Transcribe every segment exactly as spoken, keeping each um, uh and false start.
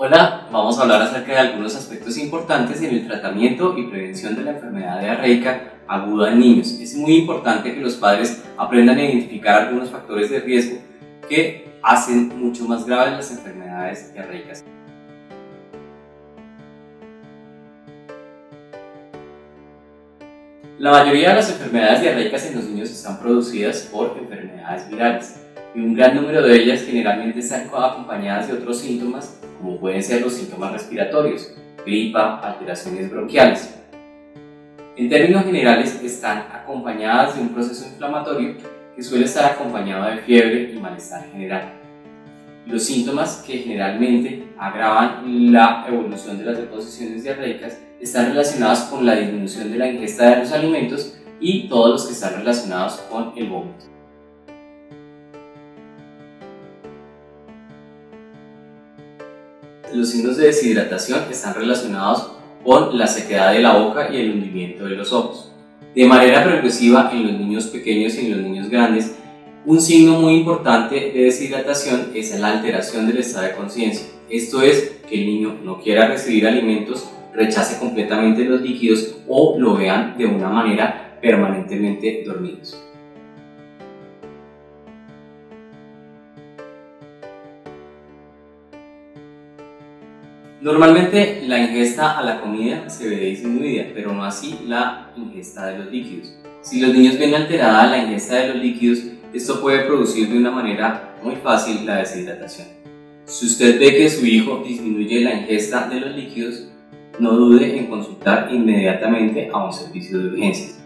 Hola, vamos a hablar acerca de algunos aspectos importantes en el tratamiento y prevención de la enfermedad diarreica aguda en niños. Es muy importante que los padres aprendan a identificar algunos factores de riesgo que hacen mucho más graves las enfermedades diarreicas. La mayoría de las enfermedades diarreicas en los niños están producidas por enfermedades virales y un gran número de ellas generalmente están acompañadas de otros síntomas como pueden ser los síntomas respiratorios, gripa, alteraciones bronquiales. En términos generales están acompañadas de un proceso inflamatorio que suele estar acompañado de fiebre y malestar general. Los síntomas que generalmente agravan la evolución de las deposiciones diarreicas están relacionados con la disminución de la ingesta de los alimentos y todos los que están relacionados con el vómito. Los signos de deshidratación están relacionados con la sequedad de la boca y el hundimiento de los ojos. De manera progresiva en los niños pequeños y en los niños grandes, un signo muy importante de deshidratación es la alteración del estado de conciencia. Esto es que el niño no quiera recibir alimentos, rechace completamente los líquidos o lo vean de una manera permanentemente dormidos. Normalmente la ingesta a la comida se ve disminuida, pero no así la ingesta de los líquidos. Si los niños ven alterada la ingesta de los líquidos, esto puede producir de una manera muy fácil la deshidratación. Si usted ve que su hijo disminuye la ingesta de los líquidos, no dude en consultar inmediatamente a un servicio de urgencias.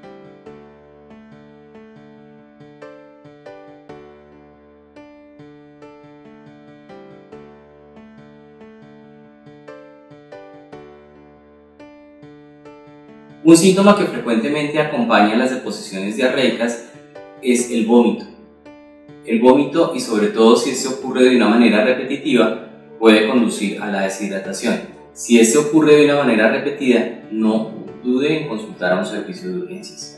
Un síntoma que frecuentemente acompaña las deposiciones diarreicas es el vómito. El vómito, y sobre todo si este ocurre de una manera repetitiva, puede conducir a la deshidratación. Si este ocurre de una manera repetida, no dude en consultar a un servicio de urgencias.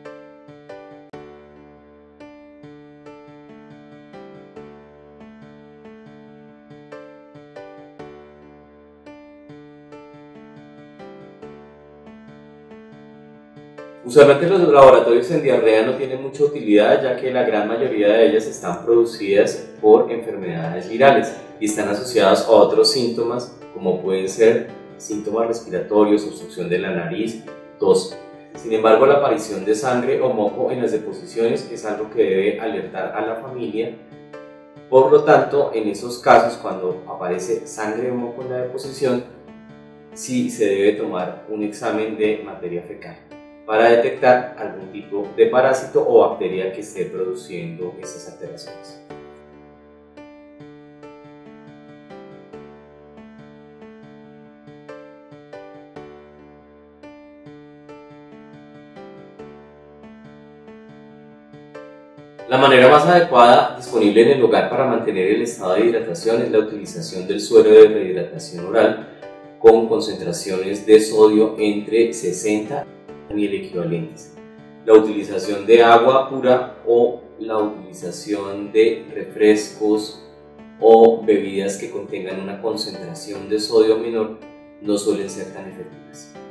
Usualmente los laboratorios en diarrea no tienen mucha utilidad, ya que la gran mayoría de ellas están producidas por enfermedades virales y están asociadas a otros síntomas como pueden ser síntomas respiratorios, obstrucción de la nariz, tos. Sin embargo, la aparición de sangre o moco en las deposiciones es algo que debe alertar a la familia. Por lo tanto, en esos casos, cuando aparece sangre o moco en la deposición, sí se debe tomar un examen de materia fecal para detectar algún tipo de parásito o bacteria que esté produciendo esas alteraciones. La manera más adecuada disponible en el hogar para mantener el estado de hidratación es la utilización del suero de rehidratación oral con concentraciones de sodio entre sesenta y el equivalentes. La utilización de agua pura o la utilización de refrescos o bebidas que contengan una concentración de sodio menor no suelen ser tan efectivas.